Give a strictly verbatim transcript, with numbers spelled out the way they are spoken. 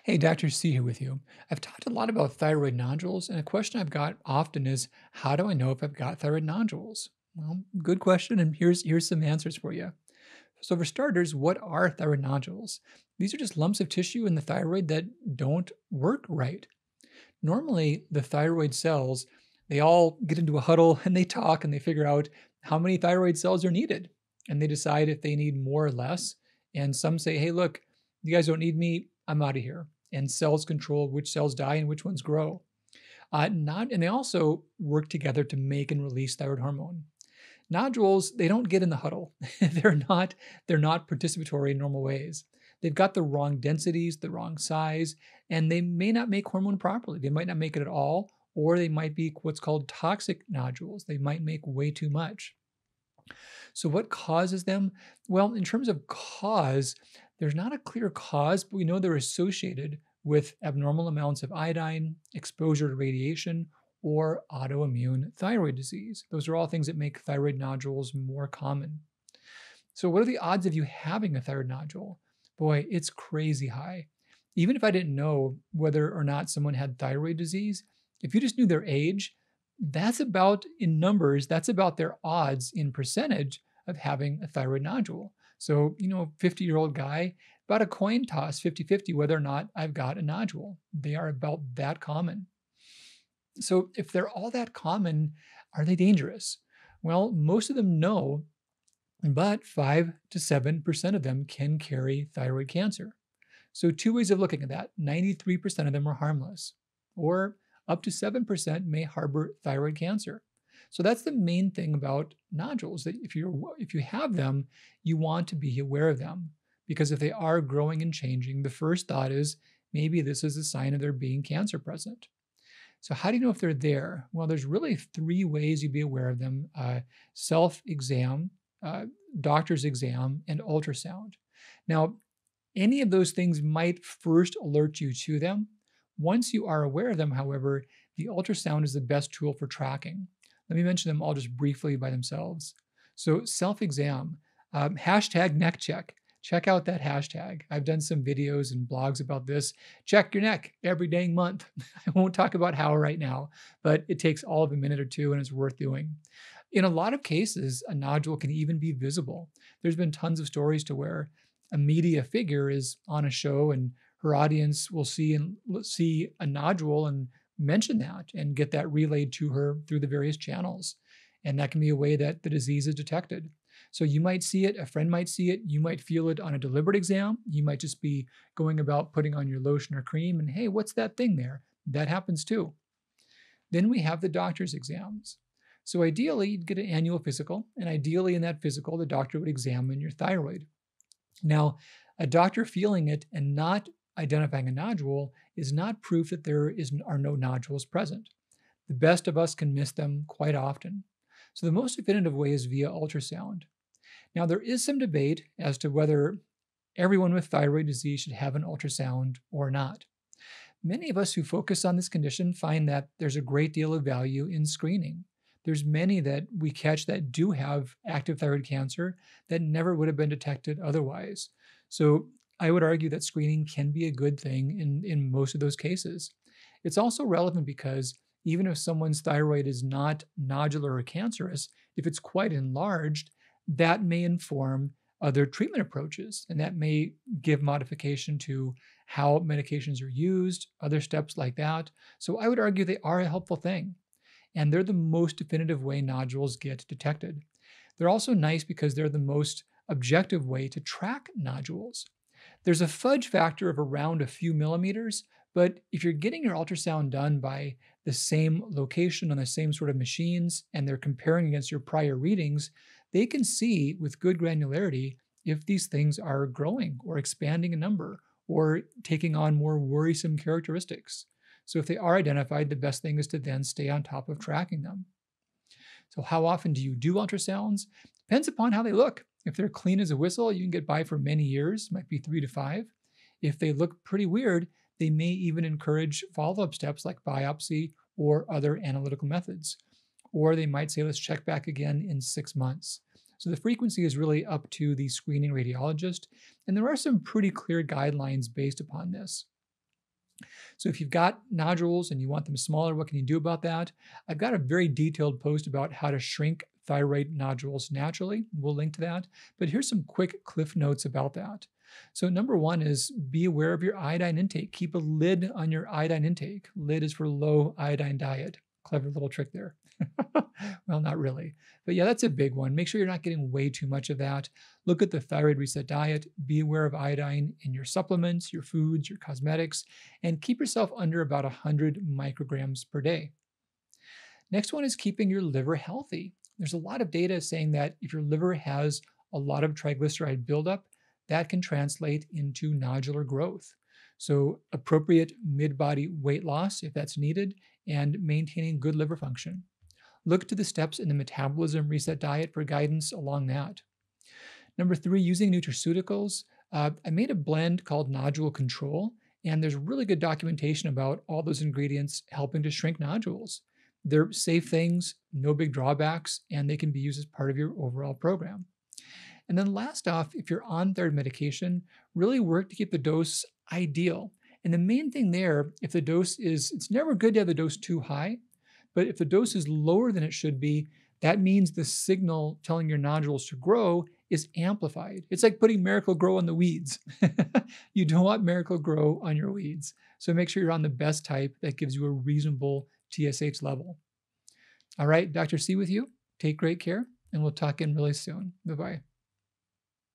Hey, doctor C here with you. I've talked a lot about thyroid nodules, and a question I've got often is, how do I know if I've got thyroid nodules? Well, good question, and here's here's some answers for you. So, for starters, what are thyroid nodules? These are just lumps of tissue in the thyroid that don't work right. Normally, the thyroid cells, they all get into a huddle and they talk and they figure out how many thyroid cells are needed, and they decide if they need more or less. And some say, "Hey, look, you guys don't need me. I'm out of here." And cells control which cells die and which ones grow. Uh, not, and they also work together to make and release thyroid hormone. Nodules, they don't get in the huddle. they're not they're not participatory in normal ways. They've got the wrong densities, the wrong size, and they may not make hormone properly. They might not make it at all, or they might be what's called toxic nodules. They might make way too much. So, what causes them? Well, in terms of cause, there's not a clear cause, but we know they're associated with abnormal amounts of iodine, exposure to radiation, or autoimmune thyroid disease. Those are all things that make thyroid nodules more common. So, what are the odds of you having a thyroid nodule? Boy, it's crazy high. Even if I didn't know whether or not someone had thyroid disease, if you just knew their age, that's about in numbers, that's about their odds in percentage of having a thyroid nodule. So, you know, a fifty year old guy, about a coin toss fifty-fifty whether or not I've got a nodule. They are about that common. So, if they're all that common, are they dangerous? Well, most of them no, but five to seven percent of them can carry thyroid cancer. So, two ways of looking at that: ninety-three percent of them are harmless, or up to seven percent may harbor thyroid cancer. So, that's the main thing about nodules, that if, you're, if you have them, you want to be aware of them. Because if they are growing and changing, the first thought is maybe this is a sign of there being cancer present. So, how do you know if they're there? Well, there's really three ways you'd be aware of them: uh, self exam, uh, doctor's exam, and ultrasound. Now, any of those things might first alert you to them. Once you are aware of them, however, the ultrasound is the best tool for tracking. Let me mention them all just briefly by themselves. So, self exam, um, hashtag neck check. Check out that hashtag. I've done some videos and blogs about this. Check your neck every dang month. I won't talk about how right now, but it takes all of a minute or two and it's worth doing. In a lot of cases, a nodule can even be visible. There's been tons of stories to where a media figure is on a show and her audience will see and see a nodule and mention that and get that relayed to her through the various channels. And that can be a way that the disease is detected. So you might see it, a friend might see it, you might feel it on a deliberate exam. You might just be going about putting on your lotion or cream and, hey, what's that thing there? That happens too. Then we have the doctor's exams. So ideally, you'd get an annual physical, and ideally in that physical, the doctor would examine your thyroid. Now, a doctor feeling it and not identifying a nodule is not proof that there is, are no nodules present. The best of us can miss them quite often. So the most definitive way is via ultrasound. Now, there is some debate as to whether everyone with thyroid disease should have an ultrasound or not. Many of us who focus on this condition find that there's a great deal of value in screening. There's many that we catch that do have active thyroid cancer that never would have been detected otherwise. So I would argue that screening can be a good thing in, in most of those cases. It's also relevant because even if someone's thyroid is not nodular or cancerous, if it's quite enlarged, that may inform other treatment approaches, and that may give modification to how medications are used, other steps like that. So I would argue they are a helpful thing, and they're the most definitive way nodules get detected. They're also nice because they're the most objective way to track nodules. There's a fudge factor of around a few millimeters, but if you're getting your ultrasound done by the same location on the same sort of machines and they're comparing against your prior readings, they can see with good granularity if these things are growing or expanding in number or taking on more worrisome characteristics. So if they are identified, the best thing is to then stay on top of tracking them. So how often do you do ultrasounds? Depends upon how they look. If they're clean as a whistle, you can get by for many years, might be three to five. If they look pretty weird, they may even encourage follow-up steps like biopsy or other analytical methods. Or they might say, let's check back again in six months. So the frequency is really up to the screening radiologist, and there are some pretty clear guidelines based upon this. So if you've got nodules and you want them smaller, what can you do about that? I've got a very detailed post about how to shrink thyroid nodules naturally. We'll link to that. But here's some quick cliff notes about that. So number one is be aware of your iodine intake. Keep a lid on your iodine intake. Lid is for low iodine diet. Clever little trick there. Well, not really. But yeah, that's a big one. Make sure you're not getting way too much of that. Look at the thyroid reset diet. Be aware of iodine in your supplements, your foods, your cosmetics, and keep yourself under about one hundred micrograms per day. Next one is keeping your liver healthy. There's a lot of data saying that if your liver has a lot of triglyceride buildup, that can translate into nodular growth. So, appropriate mid body weight loss if that's needed, and maintaining good liver function. Look to the steps in the metabolism reset diet for guidance along that. Number three, using nutraceuticals. Uh, I made a blend called Nodule Control, and there's really good documentation about all those ingredients helping to shrink nodules. They're safe things, no big drawbacks, and they can be used as part of your overall program. And then last off, if you're on thyroid medication, really work to keep the dose ideal. And the main thing there, if the dose is, it's never good to have the dose too high, but if the dose is lower than it should be, that means the signal telling your nodules to grow is amplified. It's like putting Miracle Grow on the weeds. You don't want Miracle Grow on your weeds. So make sure you're on the best type that gives you a reasonable T S H level. All right, Doctor C with you. Take great care, and we'll talk in really soon. Bye-bye.